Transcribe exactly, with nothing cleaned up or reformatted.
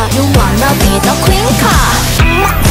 You wanna be the queen ค่ะ